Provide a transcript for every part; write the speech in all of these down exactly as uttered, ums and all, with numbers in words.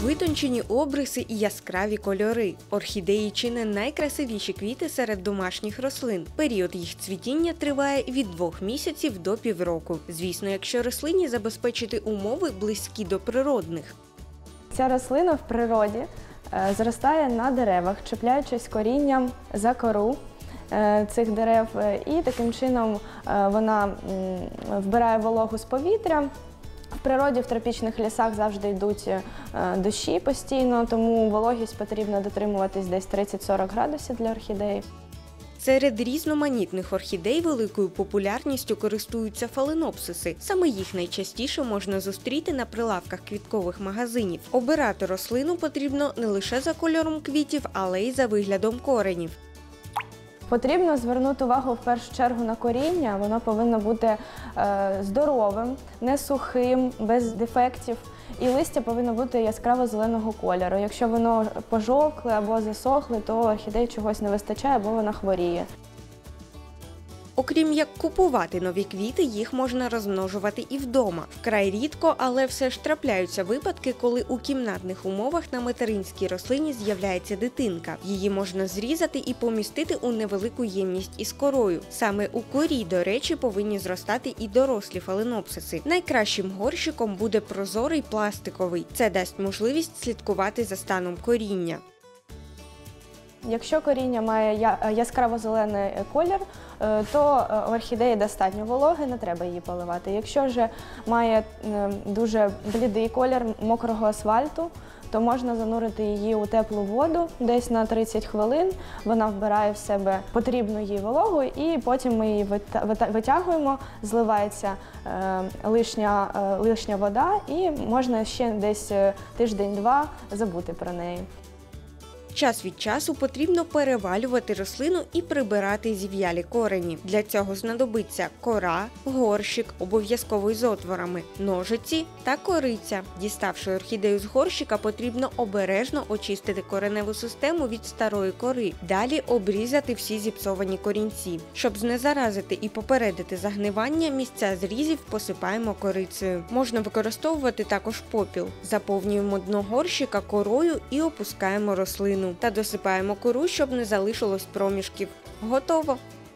Витончені обриси і яскраві кольори. Орхідеї чи не найкрасивіші квіти серед домашніх рослин. Період їх цвітіння триває від двох місяців до півроку. Звісно, якщо рослині забезпечити умови близькі до природних. Ця рослина в природі зростає на деревах, чіпляючись корінням за кору цих дерев, і таким чином вона вбирає вологу з повітря. В природі, в тропічних лісах завжди йдуть дощі постійно, тому вологість потрібно дотримуватись десь тридцять-сорок градусів для орхідеї. Серед різноманітних орхідей великою популярністю користуються фаленопсиси. Саме їх найчастіше можна зустріти на прилавках квіткових магазинів. Обирати рослину потрібно не лише за кольором квітів, але й за виглядом коренів. Потрібно звернути увагу в першу чергу на коріння. Воно повинно бути е, здоровим, не сухим, без дефектів. І листя повинно бути яскраво-зеленого кольору. Якщо воно пожовкле або засохле, то орхідеї чогось не вистачає або вона хворіє. Окрім як купувати нові квіти, їх можна розмножувати і вдома. Вкрай рідко, але все ж трапляються випадки, коли у кімнатних умовах на материнській рослині з'являється дитинка. Її можна зрізати і помістити у невелику ємність із корою. Саме у корі, до речі, повинні зростати і дорослі фаленопсиси. Найкращим горщиком буде прозорий пластиковий. Це дасть можливість слідкувати за станом коріння. Якщо коріння має яскраво-зелений колір, то орхідеї достатньо вологи, не треба її поливати. Якщо ж має дуже блідий колір мокрого асфальту, то можна занурити її у теплу воду десь на тридцять хвилин. Вона вбирає в себе потрібну їй вологу, і потім ми її витягуємо, зливається лишня, лишня вода, і можна ще десь тиждень-два забути про неї. Час від часу потрібно перевалювати рослину і прибирати зів'ялі корені. Для цього знадобиться кора, горщик, обов'язково з отворами, ножиці та кориця. Діставши орхідею з горщика, потрібно обережно очистити кореневу систему від старої кори. Далі обрізати всі зіпсовані корінці. Щоб знезаразити і попередити загнивання, місця зрізів посипаємо корицею. Можна використовувати також попіл. Заповнюємо дно горщика корою і опускаємо рослину. Та досипаємо кору, щоб не залишилось проміжків. Готово!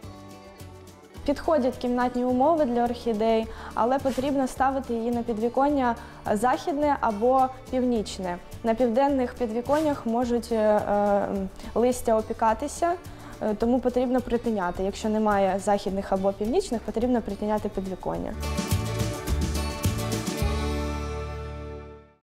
Підходять кімнатні умови для орхідей, але потрібно ставити її на підвіконня західне або північне. На південних підвіконнях можуть е, листя опікатися, тому потрібно притиняти. Якщо немає західних або північних, потрібно притиняти підвіконня.